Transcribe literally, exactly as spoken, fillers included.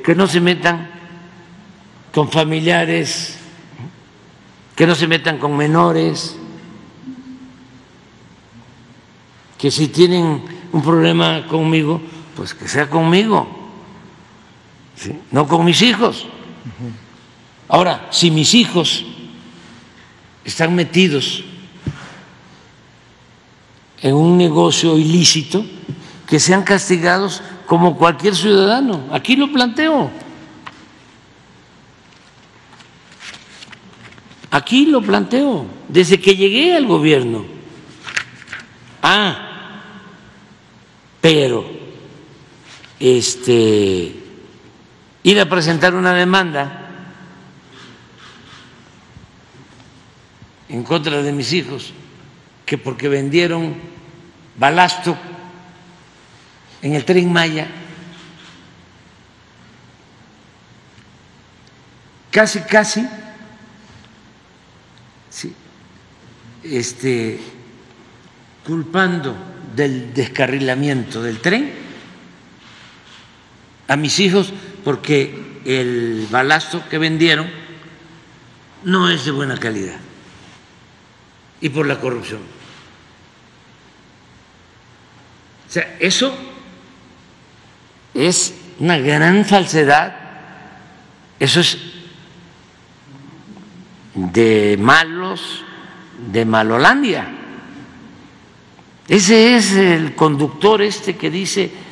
que no se metan con familiares, que no se metan con menores, que si tienen un problema conmigo, pues que sea conmigo, ¿sí? No con mis hijos. Ahora, si mis hijos están metidos en un negocio ilícito, que sean castigados como cualquier ciudadano. Aquí lo planteo. Aquí lo planteo, desde que llegué al gobierno. Ah, pero este ir a presentar una demanda en contra de mis hijos, que porque vendieron balasto en el Tren Maya, casi, casi, sí, este, culpando del descarrilamiento del tren a mis hijos porque el balasto que vendieron no es de buena calidad y por la corrupción. O sea, eso es una gran falsedad, eso es de malos, de Malolandia. Ese es el conductor este que dice